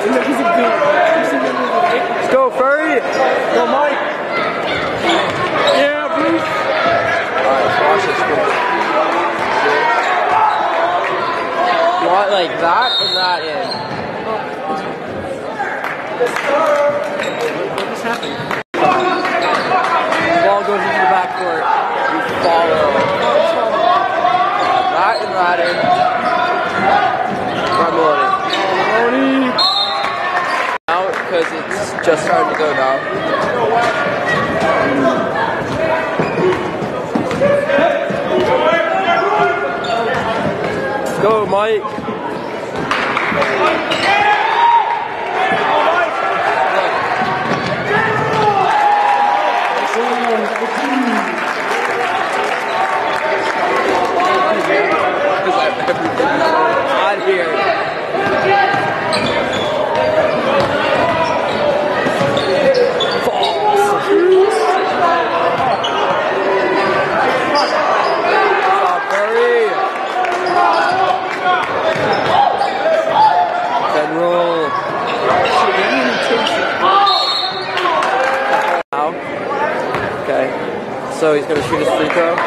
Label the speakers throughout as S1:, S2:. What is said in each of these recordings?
S1: Let's go, Furry! Go, Mike! Yeah, Bruce! Alright, let's watch this quick. You want like that and that in. What's happening? The ball goes into the backcourt. You follow. That and that in. Run loaded. Out because it's just starting to go down. Let's go, Mike. Out here. Okay, so he's gonna shoot his free throw.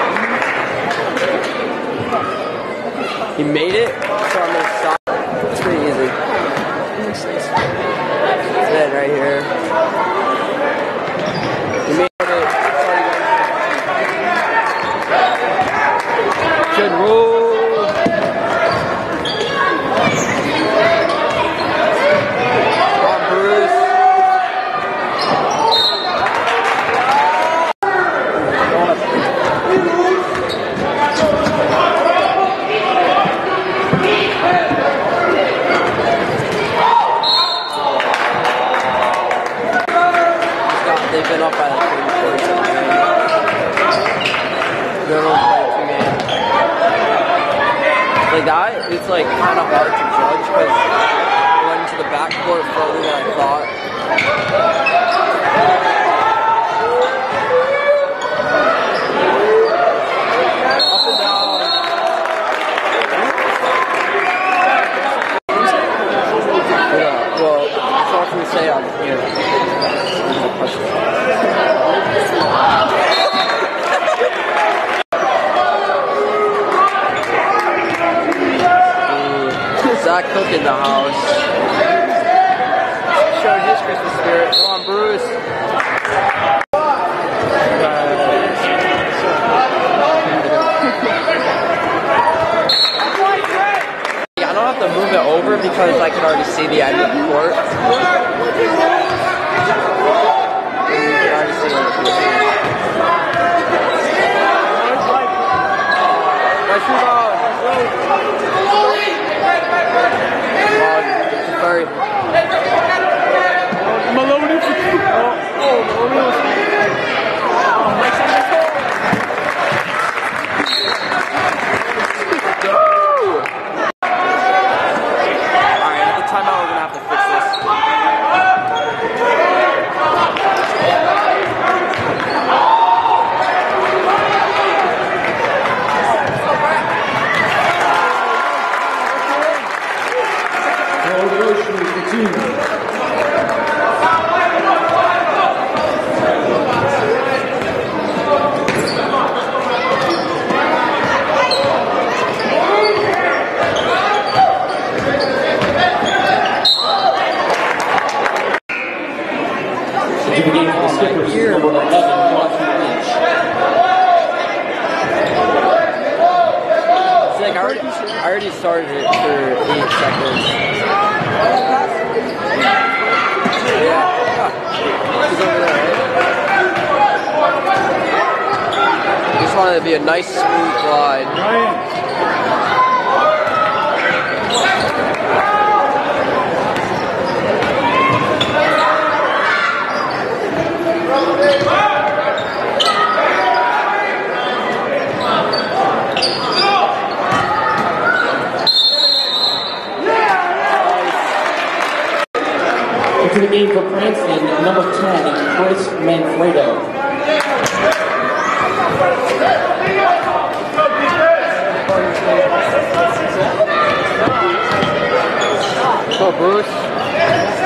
S1: He made it, so I'm gonna stop. It's pretty easy. Then right here. He made it. Good roll. They've been up by like 3 quarters of the game. They're only playing 2 games. Like that, it's like kind of hard to judge because it went into the backcourt further than I thought. Up and down. Yeah, well, that's all I can say on here. Zach Cook in the house. Showing his Christmas spirit. Come on, Bruce. I don't have to move it over because I can already see the end of the court. Nice rebound. Very. Maloney. Alright, at the timeout we're gonna have to fix this. I already started it for 8 seconds. Yeah. He's over there, right? Just wanted to be a nice smooth glide.
S2: Into the game for Princeton, number 10, Chris Manfredo.
S1: Go, Bruce.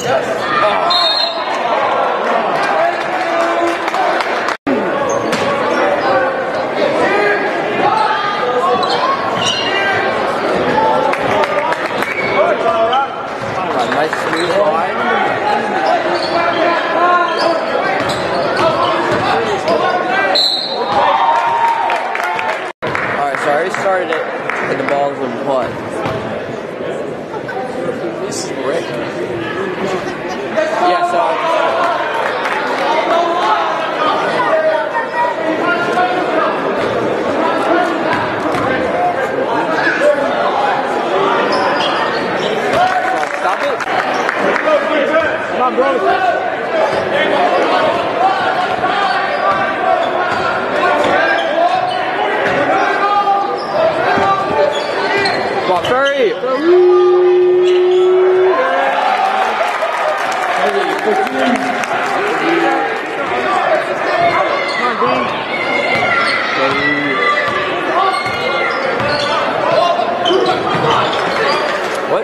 S1: Nice smooth line. Alright, so I already started it, and the ball's in putt. This is Rick. Yeah, so stop it. Come on, bro. Come on, Ferry. What?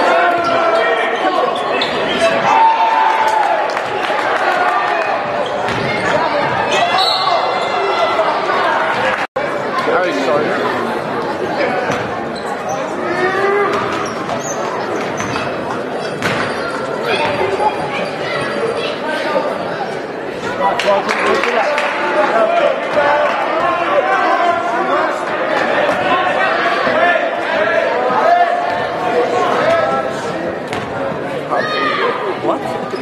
S1: What?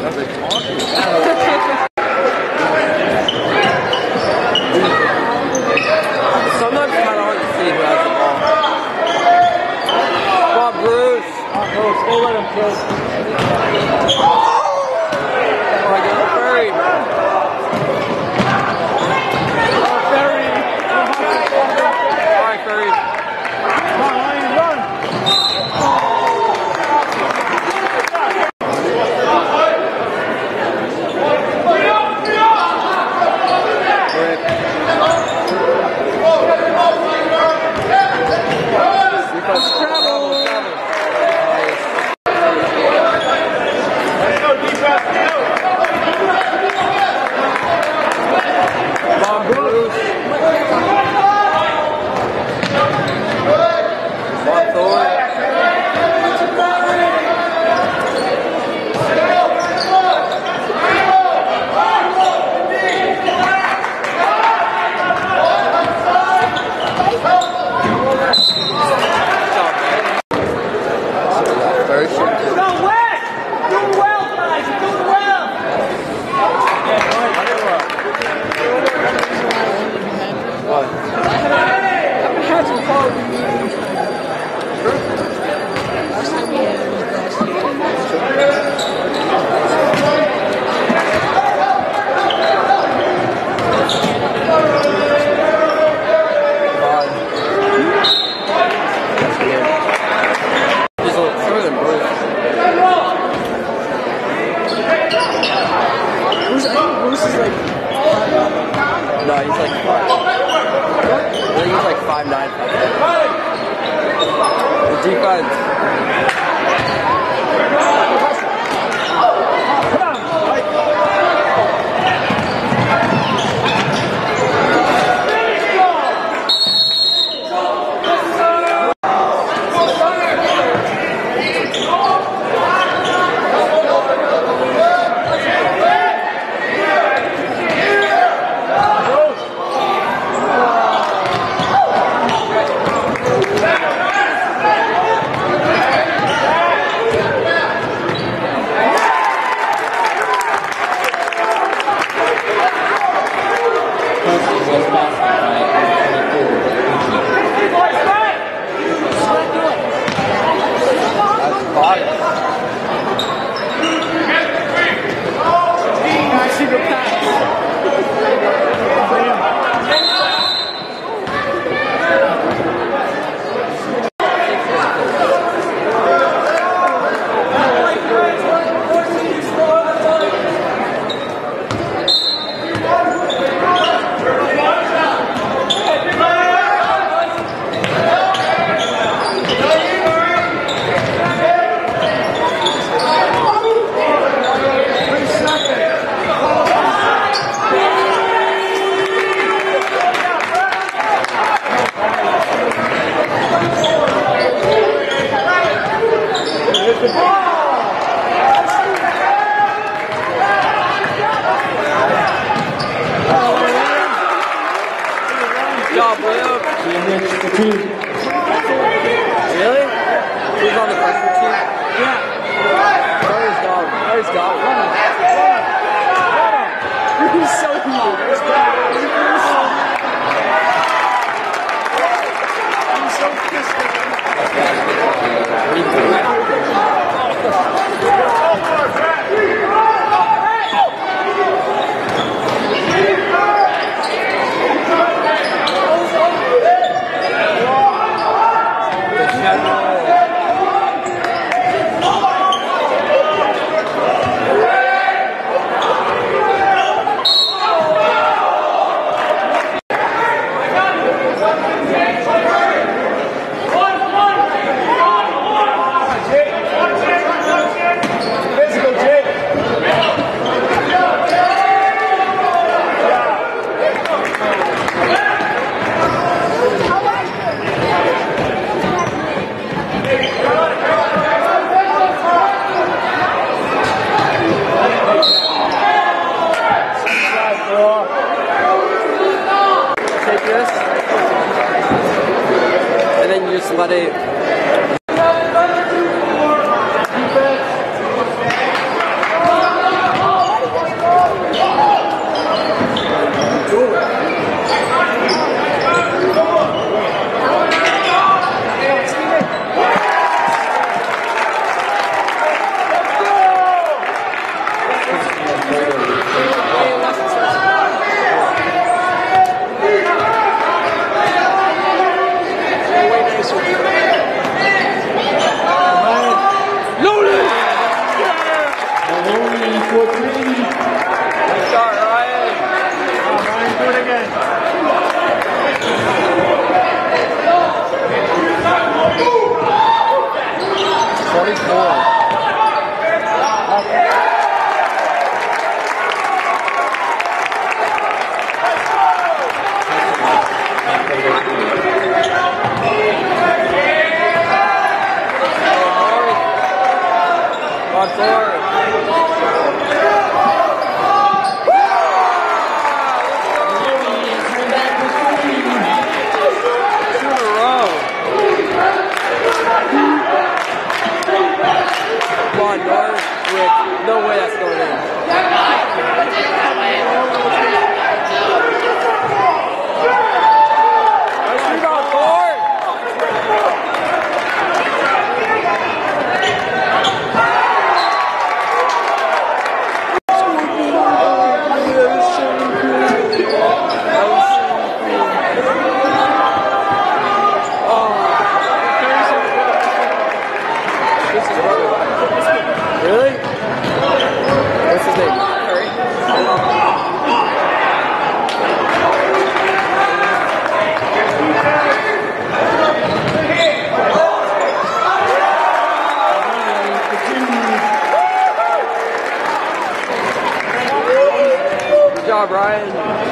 S1: Sometimes it's kind of hard to see who has the ball. Come on, Bruce.
S2: Go let him kill.
S1: Oh, I get the Ferry. All right, Ferry.
S2: Come on, Ryan, run.
S1: No, he's like 5. I think he's like 5'9". The defense. Good job, Leo. Really? Who's on the freshman team? Yeah. Where's Dog? Where's Dog? He's so cool. He's so pissed. Take this, and then you just let it. No way that's going in. Shoot on board. Really? What's his name? Curry? Good job, Ryan.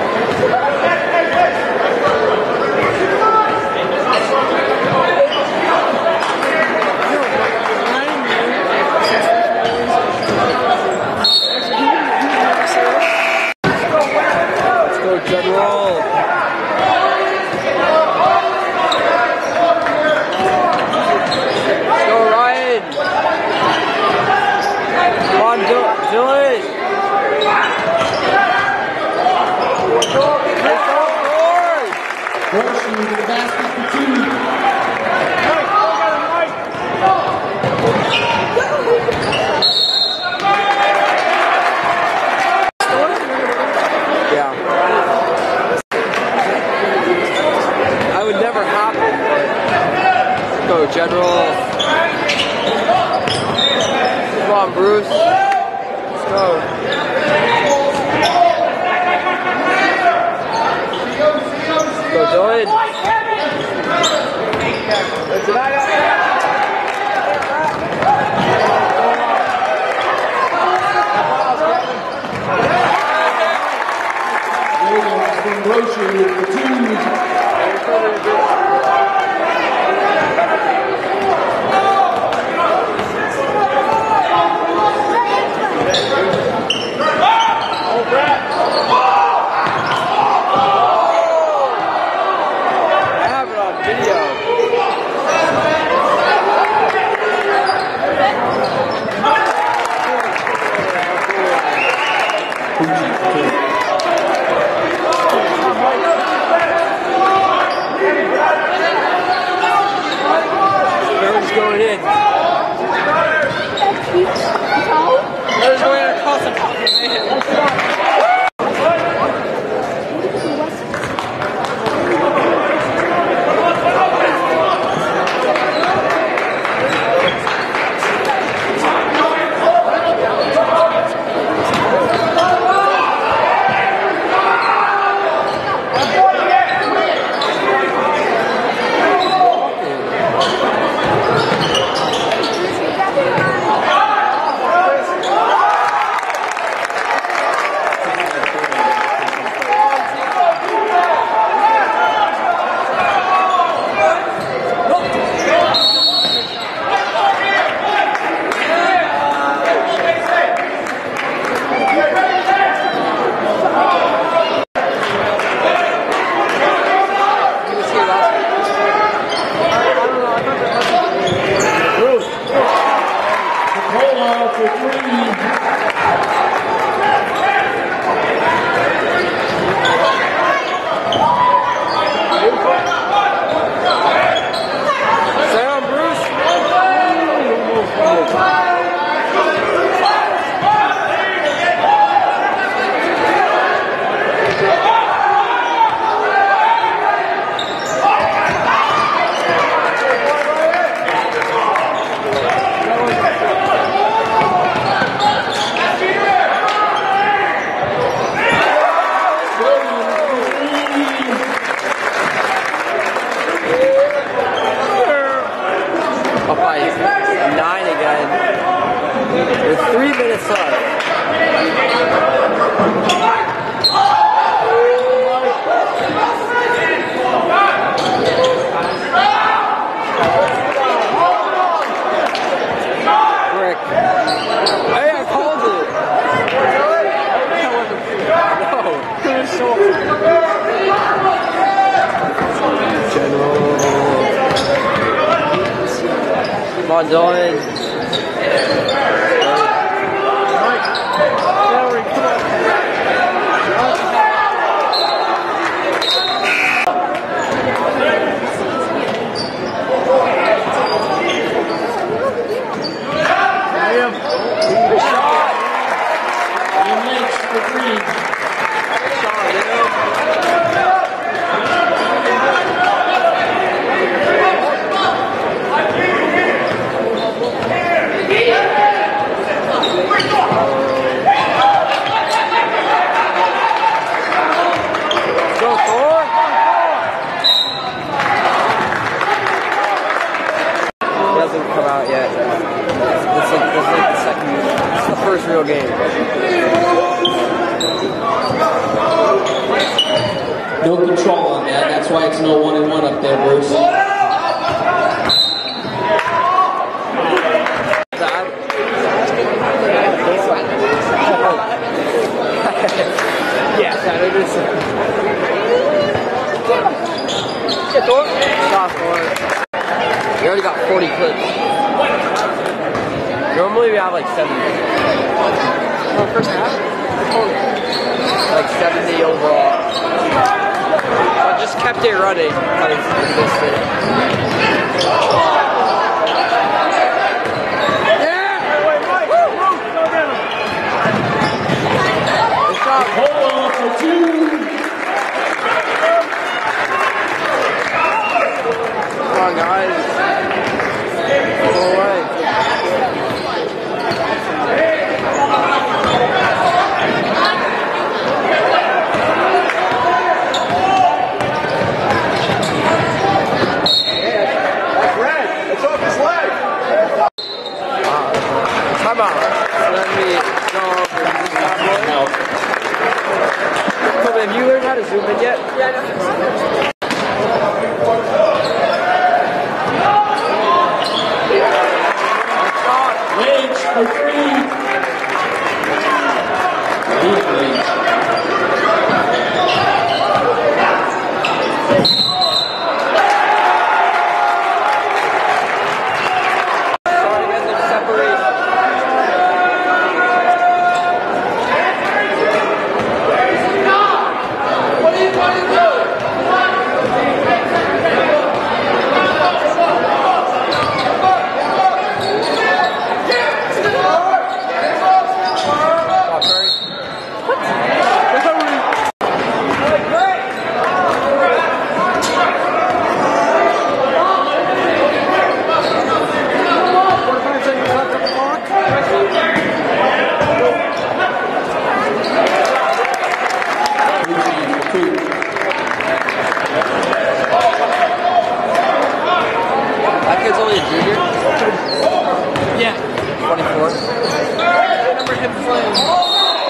S1: General. Let's go, Ryan. Come on, Dylan. General. Come on, Bruce. Let's go. Let's go, Dylan.
S2: Hold for 3.
S1: Up by 9 again. With 3 minutes left. Brick. Hey, I called it. Come on, Dylan. Real game.
S2: No control on that. That's why it's no 1-1 up there, Bruce.
S1: Yeah, that is. We already got 40 clips. Normally we have like 70. First half? Like 70 overall. I just kept it running because I missed it.
S2: Hold on for 2.
S1: Come on, guys. Go away. Come on. Let me go over this bad boy. Have you learned how to zoom in yet? Yeah,
S2: Wage for 3.
S1: That kid's only a junior?
S2: Yeah.
S1: 24.
S2: I remember him playing.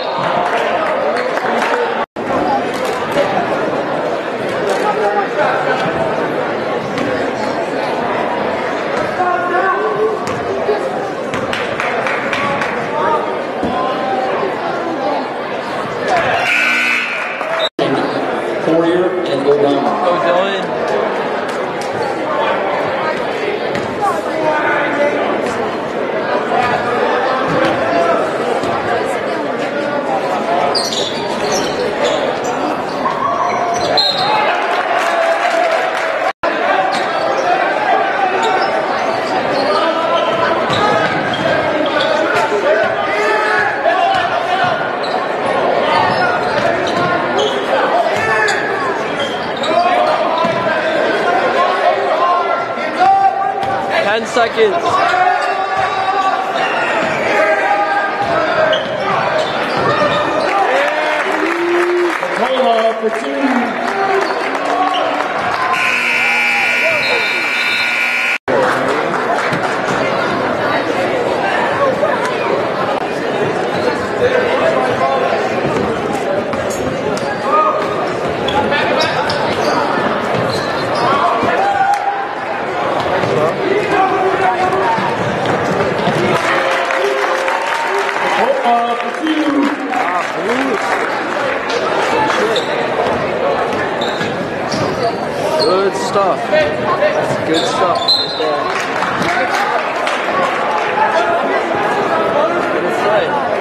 S2: Fourier and go down.
S1: Go Dylan. seconds.
S2: Cola for 2.
S1: Good stuff. That's good stuff right there. Good play.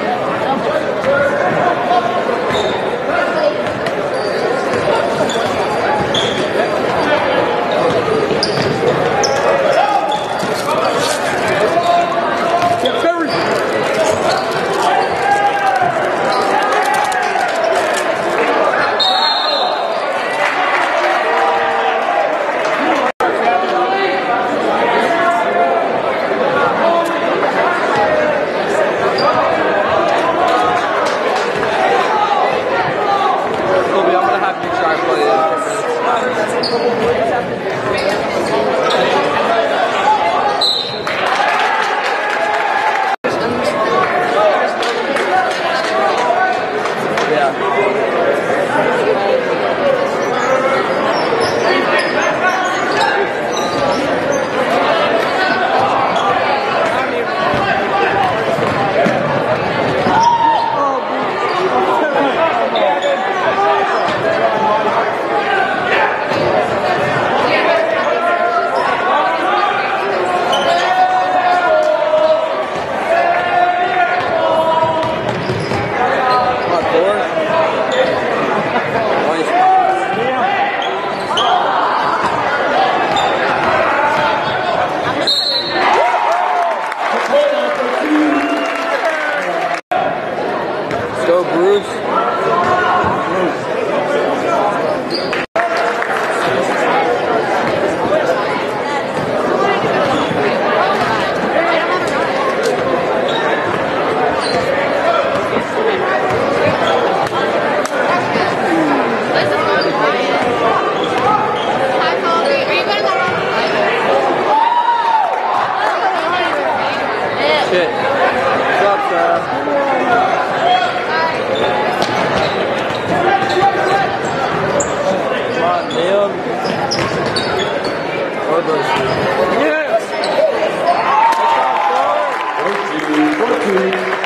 S1: Go Bruce. Shit. What's up, Sarah? Come on, Liam. Yes!
S2: 4-2.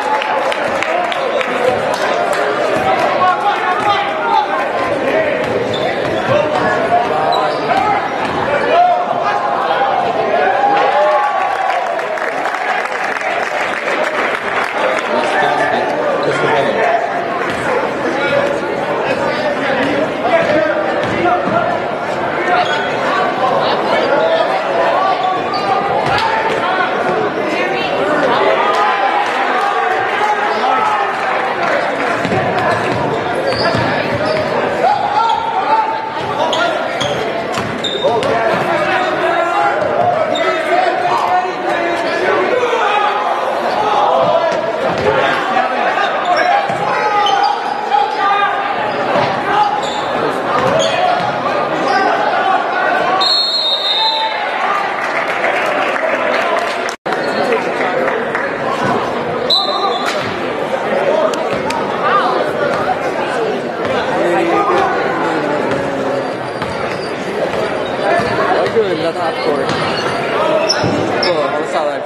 S1: That's half court. Oh, I saw that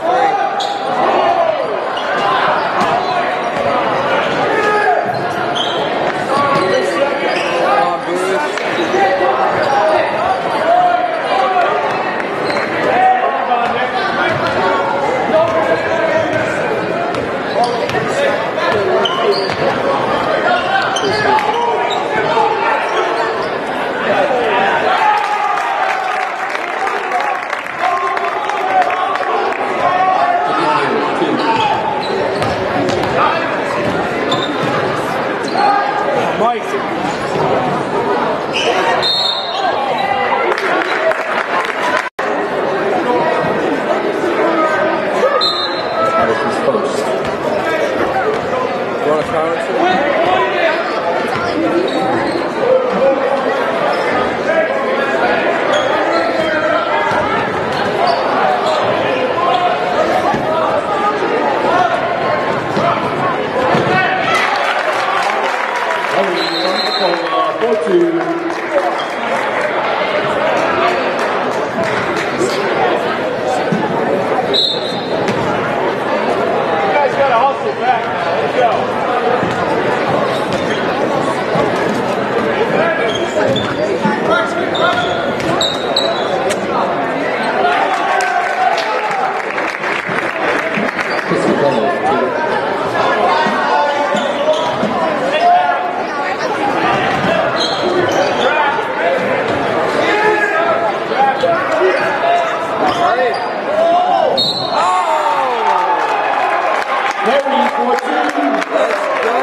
S2: Perry for 2.
S1: Let's go.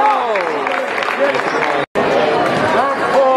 S1: Number 4.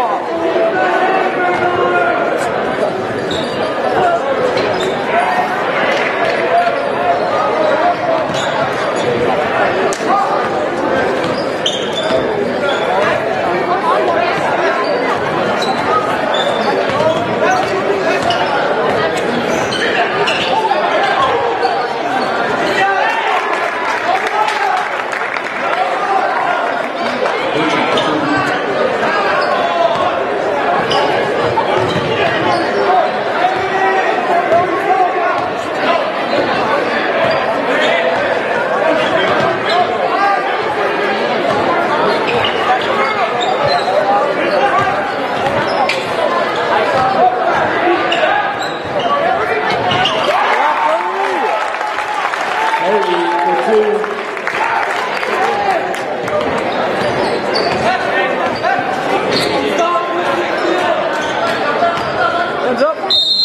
S1: Hands up.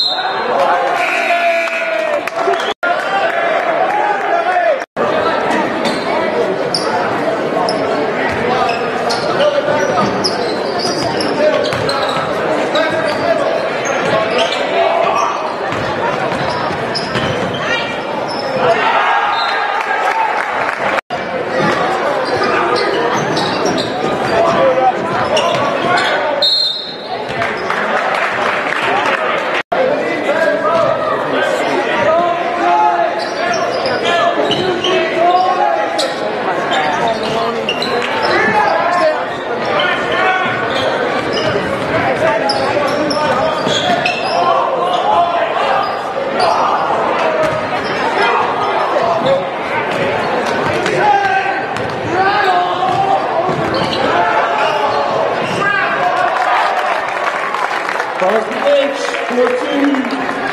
S2: Crosby H for 2.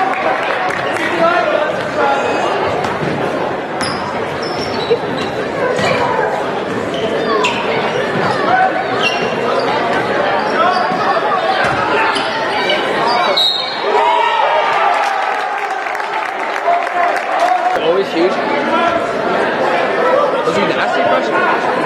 S1: Always huge. Was he nasty question?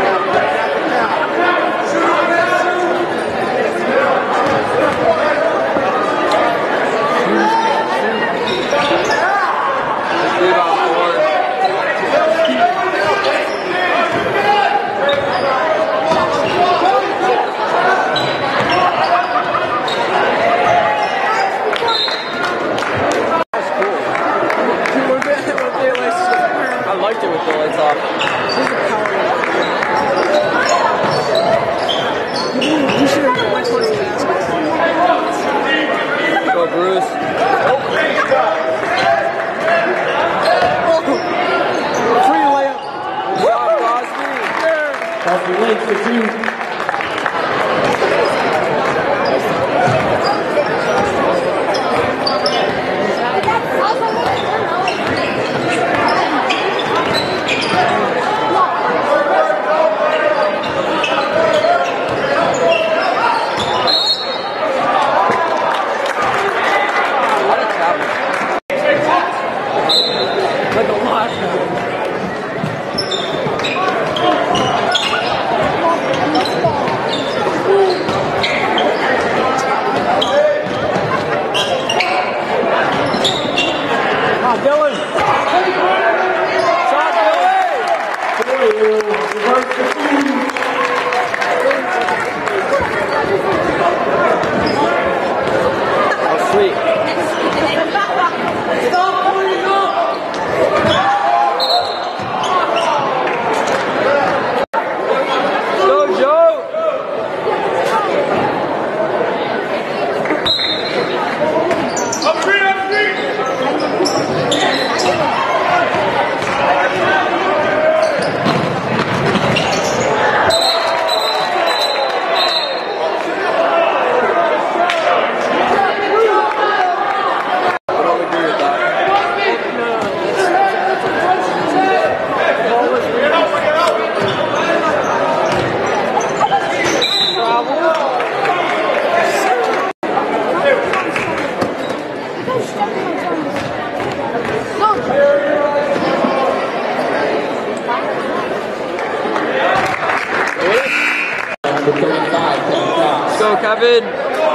S1: I liked it with the lights off.
S3: You should have went towards the basket.
S1: Go, Bruce.
S3: Free layup.
S2: Crosby Lake for 2.
S1: Like a lot. Marvin.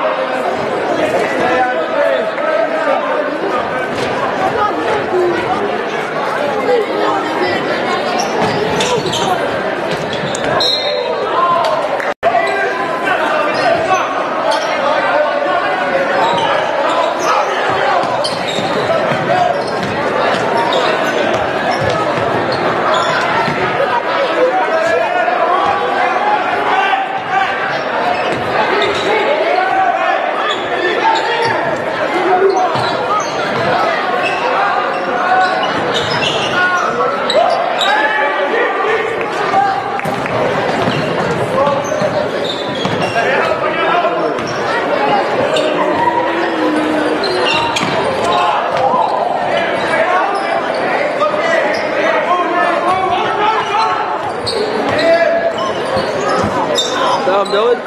S1: I'm doing.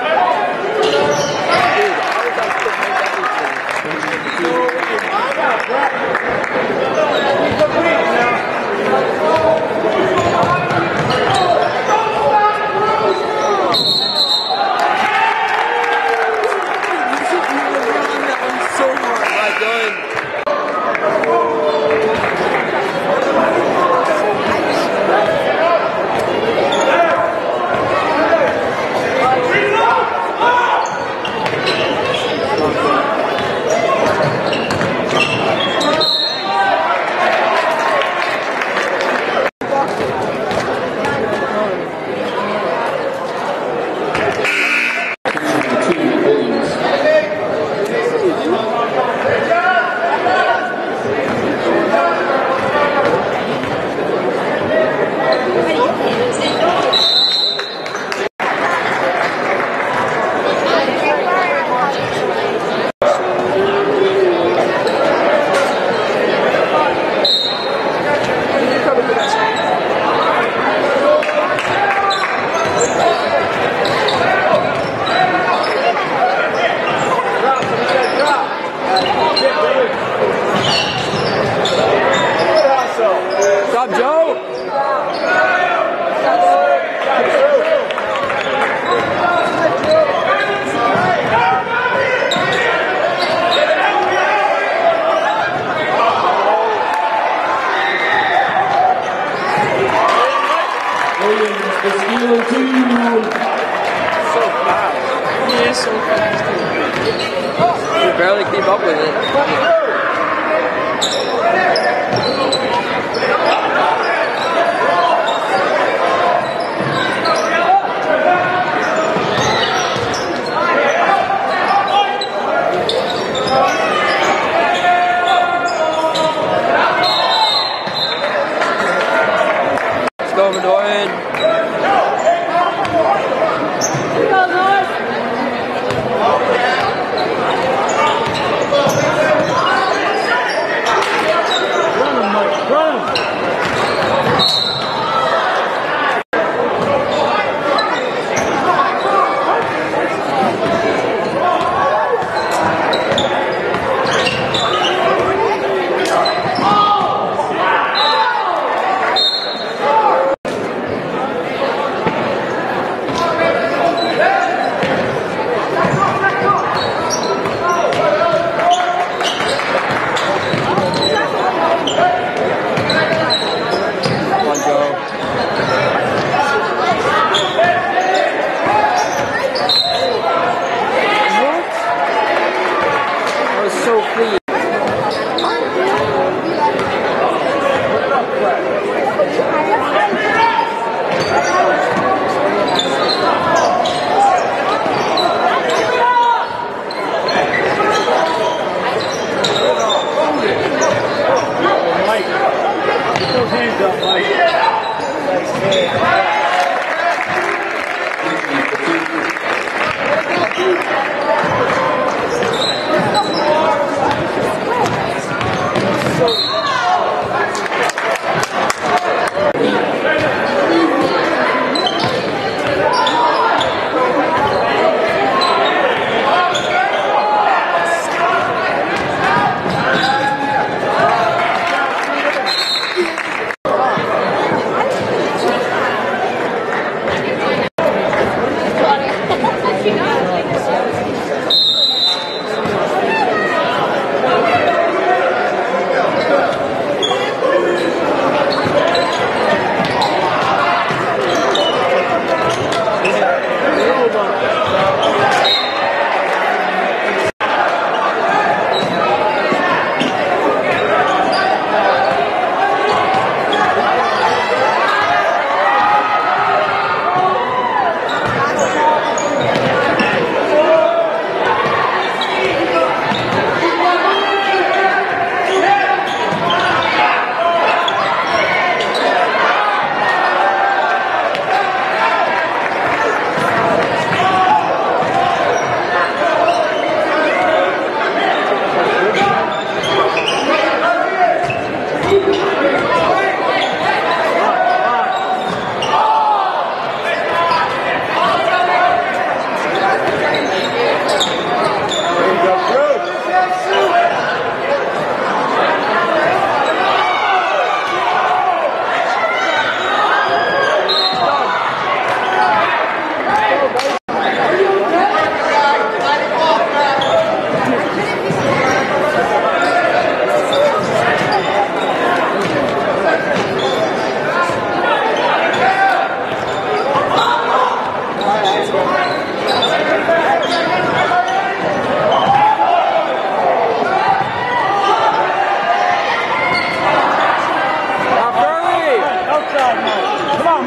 S1: You barely keep up with it. Let's go, Madoyan.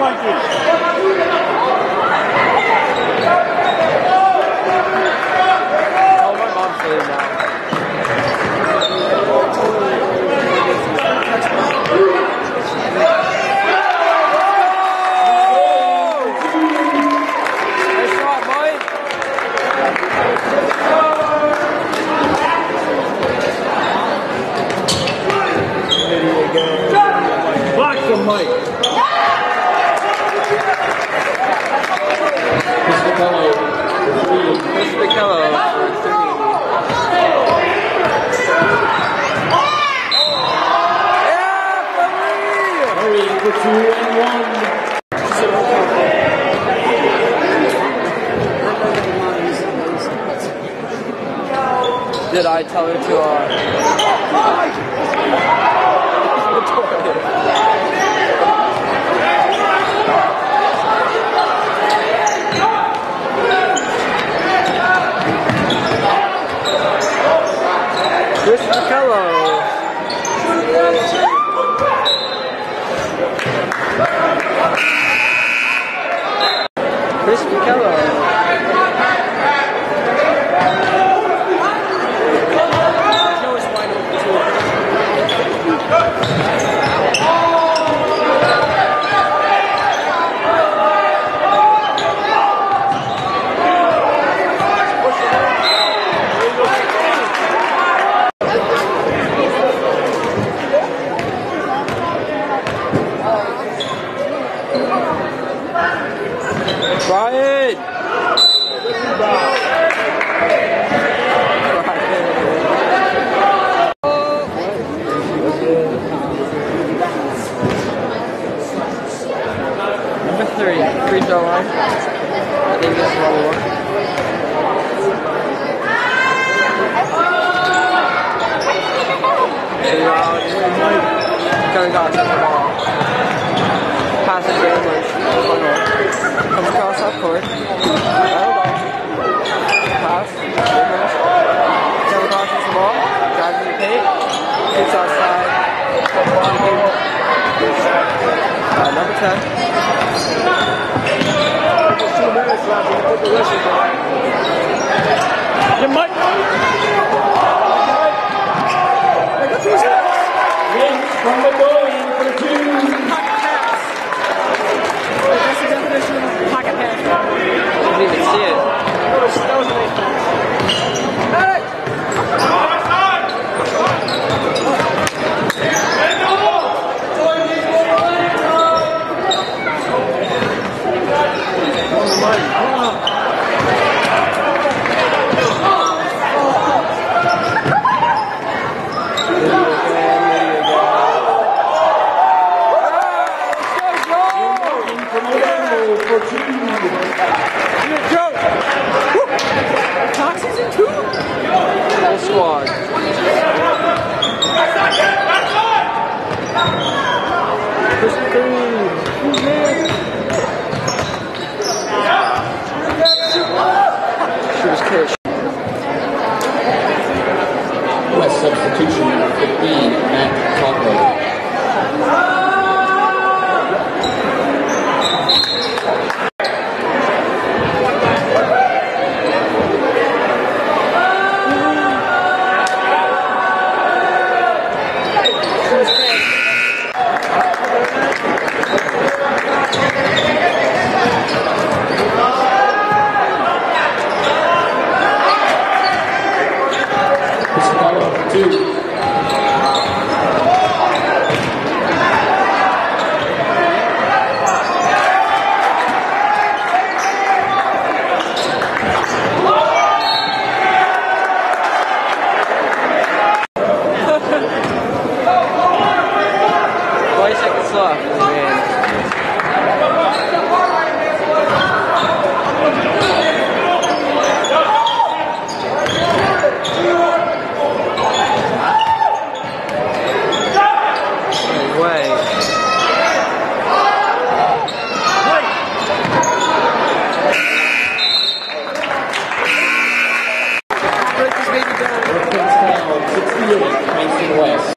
S3: Mikey.
S1: Oh, my mom's leaving now. Nice shot, Mike.
S3: Block from Mike.
S2: Chris McCullough for 3.
S1: Chris McCullough for 3.
S2: Murray for 2 and 1.
S1: Did I tell her to, Chris McCullough. Chris McCullough. Brian! Number 3, free throw line. I think this is what we want. Going out to the ball. Pass it very much. Comes across half court. Pass. Comes across the ball. Drives in the paint. Shoots outside. Number 10.
S3: There's 2 minutes left. You put the rest of it. Yeah, Mike.
S2: Vince from the going for 2.
S3: That's the definition of pocket pass.
S1: Didn't even see it.
S3: That was amazing.
S1: Full squad. Shooters pitch.
S2: West substitution number 15, Matt Coughlin.
S1: Seconds left. Man.